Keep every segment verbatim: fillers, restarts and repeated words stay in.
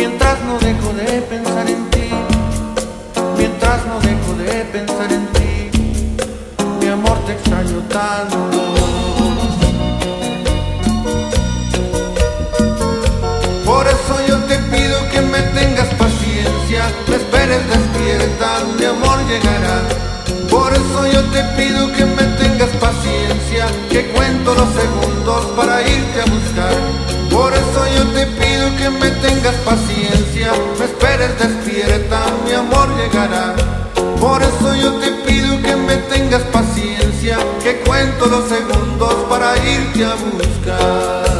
Mientras no dejo de pensar en ti, mientras no dejo de pensar en ti, mi amor, te extraño tanto. Por eso yo te pido que me tengas paciencia, me esperes despierta, mi amor llegará. Por eso yo te pido que me tengas paciencia, que cuento los segundos para irte a buscar. Por eso yo te pido que me tengas paciencia, me esperes despierta, mi amor llegará. Por eso yo te pido que me tengas paciencia, que cuento los segundos para irte a buscar.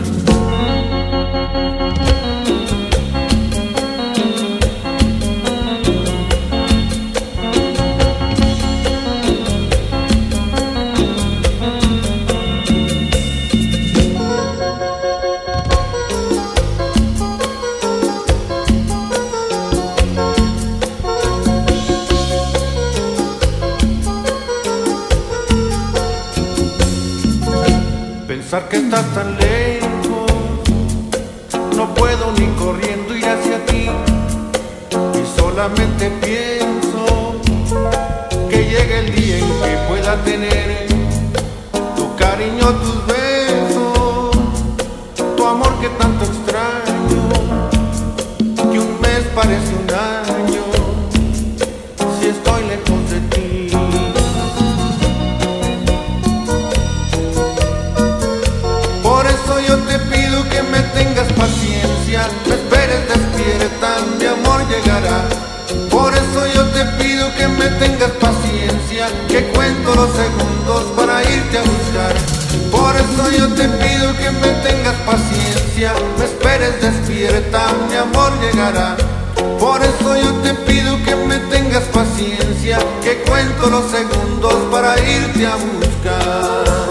Pensar que estás tan lejos, no puedo ni corriendo ir hacia ti, y solamente pienso que llegue el día en que pueda tener tu cariño, tus besos, tu amor que tanto extraño, que un mes parece un año si estoy lejos de ti. Por eso yo te pido que me tengas paciencia, me esperes despierta, mi amor llegará. Por eso yo te pido que me tengas paciencia, que cuento los segundos para irte a buscar. Por eso yo te pido que me tengas paciencia, me esperes despierta, mi amor llegará. Por eso yo te pido que me tengas paciencia, que cuento los segundos para irte a buscar.